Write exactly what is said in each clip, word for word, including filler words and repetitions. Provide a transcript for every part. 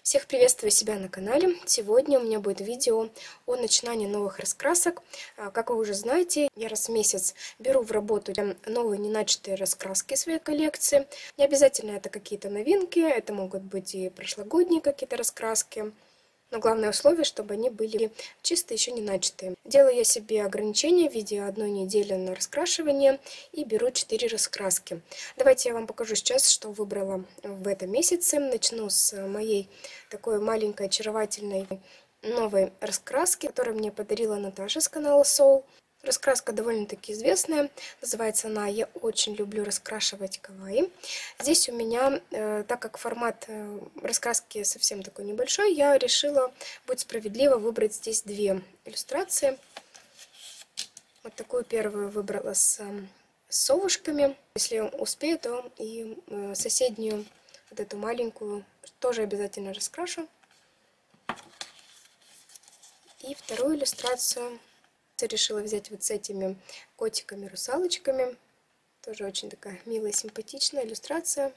Всех приветствую себя на канале. Сегодня у меня будет видео о начинании новых раскрасок. Как вы уже знаете, я раз в месяц беру в работу новые неначатые раскраски своей коллекции. Не обязательно это какие-то новинки, это могут быть и прошлогодние какие-то раскраски. Но главное условие, чтобы они были чисто еще не начатые. Делаю я себе ограничение в виде одной недели на раскрашивание и беру четыре раскраски. Давайте я вам покажу сейчас, что выбрала в этом месяце. Начну с моей такой маленькой очаровательной новой раскраски, которую мне подарила Наташа с канала Soul. Раскраска довольно-таки известная, называется она «Я очень люблю раскрашивать кавайи». Здесь у меня, э, так как формат э, раскраски совсем такой небольшой, я решила, будет справедливо, выбрать здесь две иллюстрации. Вот такую первую выбрала с, с совушками. Если успею, то и э, соседнюю, вот эту маленькую, тоже обязательно раскрашу. И вторую иллюстрацию решила взять вот с этими котиками-русалочками. Тоже очень такая милая, симпатичная иллюстрация.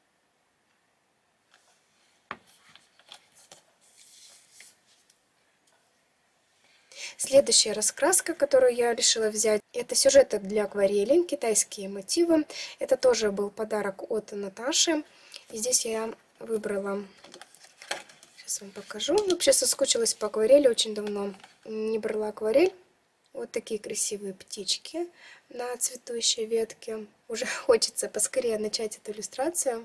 Следующая раскраска, которую я решила взять, это сюжеты для акварели, китайские мотивы. Это тоже был подарок от Наташи. И здесь я выбрала... Сейчас вам покажу. Вообще соскучилась по акварели, очень давно не брала акварель. Вот такие красивые птички на цветущей ветке. Уже хочется поскорее начать эту иллюстрацию.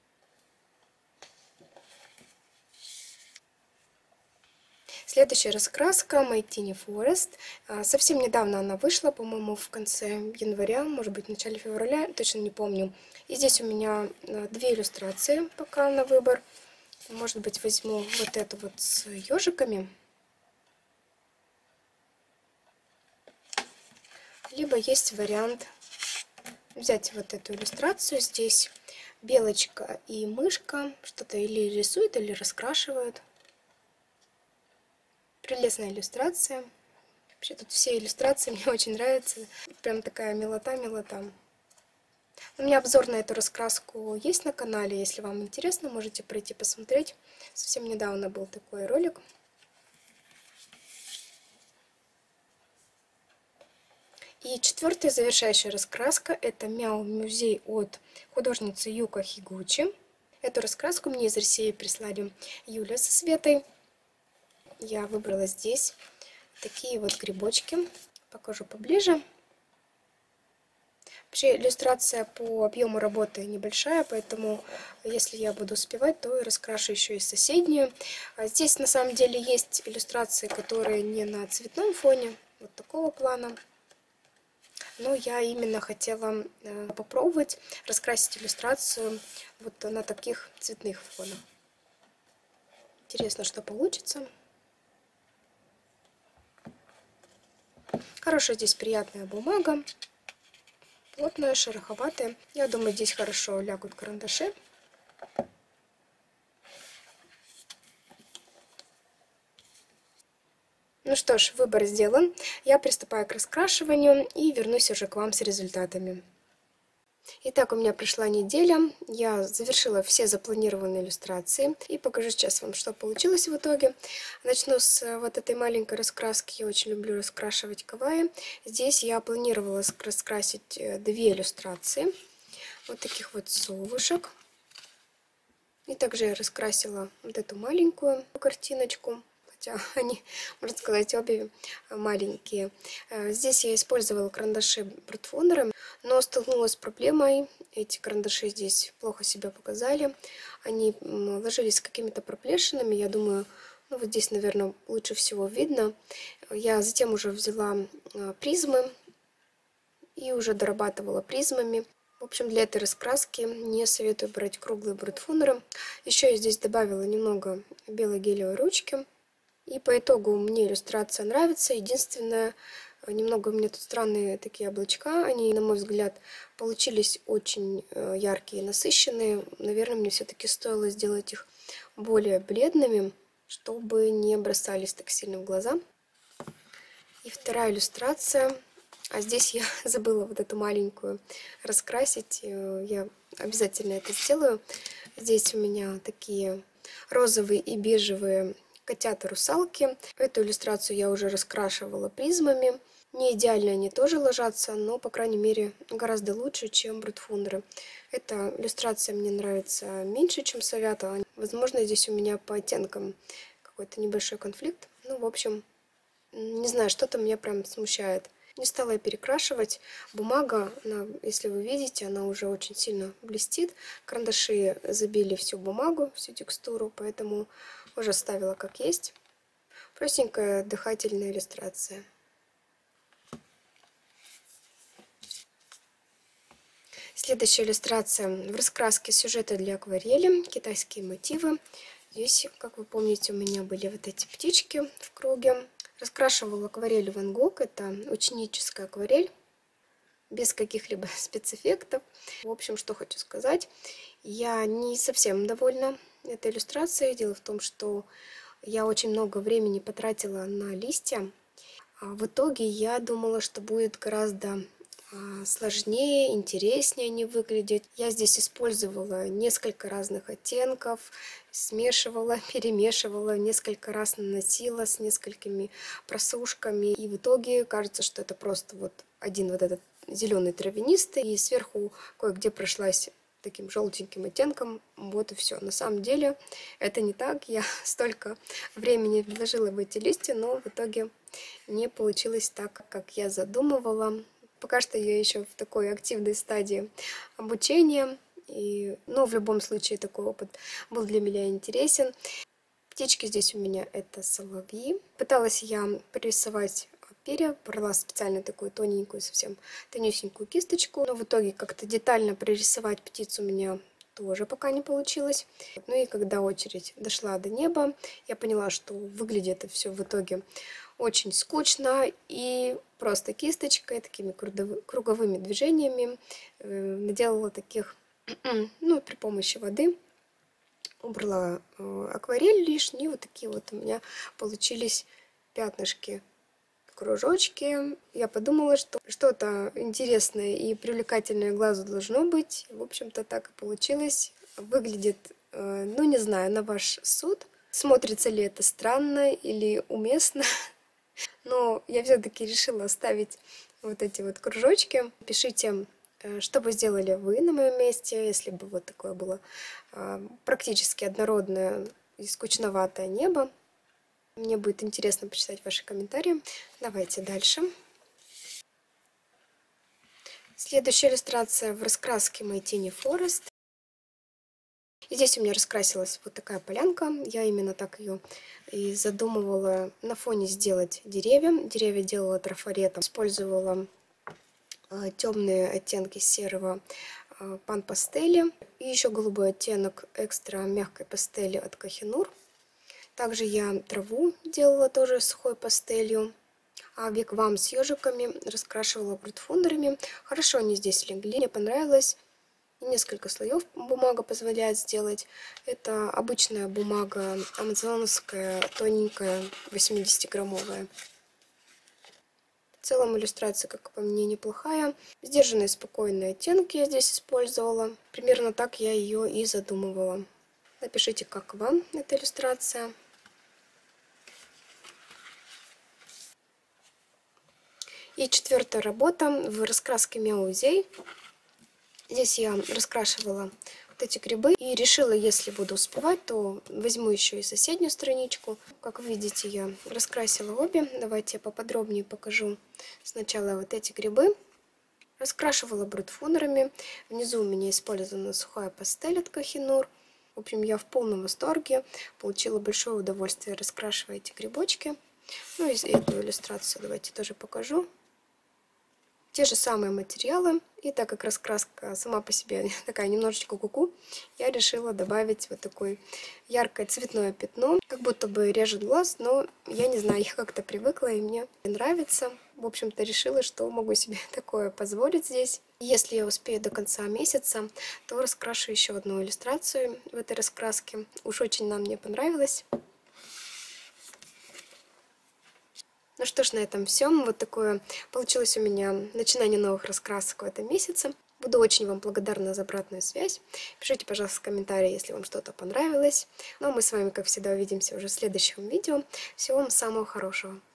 Следующая раскраска My Tiny Forest. Совсем недавно она вышла, по-моему, в конце января, может быть, в начале февраля, точно не помню. И здесь у меня две иллюстрации пока на выбор. Может быть, возьму вот эту вот с ежиками. Либо есть вариант взять вот эту иллюстрацию. Здесь белочка и мышка что-то или рисуют, или раскрашивают. Прелестная иллюстрация. Вообще тут все иллюстрации мне очень нравятся. Прям такая милота-милота. У меня обзор на эту раскраску есть на канале. Если вам интересно, можете пройти посмотреть. Совсем недавно был такой ролик. И четвертая завершающая раскраска – это Мяу Музей от художницы Юка Хигучи. Эту раскраску мне из России прислали Юля со Светой. Я выбрала здесь такие вот грибочки. Покажу поближе. Вообще иллюстрация по объему работы небольшая, поэтому если я буду успевать, то и раскрашу еще и соседнюю. Здесь на самом деле есть иллюстрации, которые не на цветном фоне, вот такого плана. Но я именно хотела попробовать раскрасить иллюстрацию вот на таких цветных фонах. Интересно, что получится. Хорошая здесь приятная бумага. Плотная, шероховатая. Я думаю, здесь хорошо лягут карандаши. Ну что ж, выбор сделан. Я приступаю к раскрашиванию и вернусь уже к вам с результатами. Итак, у меня прошла неделя. Я завершила все запланированные иллюстрации. И покажу сейчас вам, что получилось в итоге. Начну с вот этой маленькой раскраски. Я очень люблю раскрашивать кавайи. Здесь я планировала раскрасить две иллюстрации. Вот таких вот совушек. И также я раскрасила вот эту маленькую картиночку. Они, можно сказать, обе маленькие. Здесь я использовала карандаши брутфонером, но столкнулась с проблемой. Эти карандаши здесь плохо себя показали. Они ложились с какими-то проплешинами. Я думаю, ну вот здесь, наверное, лучше всего видно. Я затем уже взяла призмы и уже дорабатывала призмами. В общем, для этой раскраски не советую брать круглые брутфонеры. Еще я здесь добавила немного белой гелевой ручки. И по итогу мне иллюстрация нравится. Единственное, немного у меня тут странные такие облачка. Они, на мой взгляд, получились очень яркие и насыщенные. Наверное, мне все-таки стоило сделать их более бледными, чтобы не бросались так сильно в глаза. И вторая иллюстрация. А здесь я забыла вот эту маленькую раскрасить. Я обязательно это сделаю. Здесь у меня такие розовые и бежевые котята-русалки. Эту иллюстрацию я уже раскрашивала призмами. Не идеально они тоже ложатся, но, по крайней мере, гораздо лучше, чем брутфундеры. Эта иллюстрация мне нравится меньше, чем Совята. Возможно, здесь у меня по оттенкам какой-то небольшой конфликт. Ну, в общем, не знаю, что-то меня прям смущает. Не стала я перекрашивать. Бумага, она, если вы видите, она уже очень сильно блестит. Карандаши забили всю бумагу, всю текстуру, поэтому уже оставила как есть. Простенькая дыхательная иллюстрация. Следующая иллюстрация в раскраске сюжета для акварели, китайские мотивы. Здесь, как вы помните, у меня были вот эти птички в круге. Раскрашивала акварель Ван Гог, это ученическая акварель, без каких-либо спецэффектов. В общем, что хочу сказать, я не совсем довольна этой иллюстрацией. Дело в том, что я очень много времени потратила на листья, а в итоге я думала, что будет гораздо сложнее, интереснее они выглядят. Я здесь использовала несколько разных оттенков, смешивала, перемешивала, несколько раз наносила с несколькими просушками. И в итоге кажется, что это просто вот один вот этот зеленый травянистый. И сверху кое-где прошлась таким желтеньким оттенком. Вот и все. На самом деле это не так. Я столько времени вложила в эти листья, но в итоге не получилось так, как я задумывала. Пока что я еще в такой активной стадии обучения, и, но в любом случае такой опыт был для меня интересен. Птички здесь у меня это соловьи. Пыталась я прорисовать перья, брала специально такую тоненькую, совсем тонюсенькую кисточку, но в итоге как-то детально прорисовать птицу у меня тоже пока не получилось. Ну и когда очередь дошла до неба, я поняла, что выглядит это все в итоге очень скучно, и просто кисточкой, такими круговыми движениями э, наделала таких, ну, при помощи воды убрала э, акварель лишний, вот такие вот у меня получились пятнышки, кружочки. Я подумала, что что-то интересное и привлекательное глазу должно быть. В общем-то, так и получилось. Выглядит, э, ну, не знаю, на ваш суд. Смотрится ли это странно или уместно. Но я все-таки решила оставить вот эти вот кружочки. Пишите, что бы сделали вы на моем месте, если бы вот такое было практически однородное и скучноватое небо. Мне будет интересно почитать ваши комментарии. Давайте дальше. Следующая иллюстрация в раскраске My Tiny Forest. И здесь у меня раскрасилась вот такая полянка. Я именно так ее и задумывала на фоне сделать деревья. Деревья делала трафаретом. Использовала э, темные оттенки серого э, пан пастели. И еще голубой оттенок экстра мягкой пастели от Kohinoor. Также я траву делала тоже сухой пастелью. А вигвам с ежиками раскрашивала брутфундерами. Хорошо они здесь легли. Мне понравилось. Несколько слоев бумага позволяет сделать. Это обычная бумага амазоновская, тоненькая, восьмидесятиграммовая. В целом иллюстрация, как по мне, неплохая. Сдержанные, спокойные оттенки я здесь использовала. Примерно так я ее и задумывала. Напишите, как вам эта иллюстрация. И четвертая работа в раскраске Мяузей. Здесь я раскрашивала вот эти грибы и решила, если буду успевать, то возьму еще и соседнюю страничку. Как видите, я раскрасила обе. Давайте я поподробнее покажу сначала вот эти грибы. Раскрашивала брутфундерами. Внизу у меня использована сухая пастель от Kohinoor. В общем, я в полном восторге. Получила большое удовольствие, раскрашивая эти грибочки. Ну и эту иллюстрацию давайте тоже покажу. Те же самые материалы. И так как раскраска сама по себе такая немножечко куку, я решила добавить вот такое яркое цветное пятно. Как будто бы режет глаз, но я не знаю, я как-то привыкла и мне нравится. В общем-то, решила, что могу себе такое позволить здесь. Если я успею до конца месяца, то раскрашу еще одну иллюстрацию в этой раскраске. Уж очень нам мне понравилось. Ну что ж, на этом все. Вот такое получилось у меня начинание новых раскрасок в этом месяце. Буду очень вам благодарна за обратную связь. Пишите, пожалуйста, в комментарии, если вам что-то понравилось. Ну а мы с вами, как всегда, увидимся уже в следующем видео. Всего вам самого хорошего.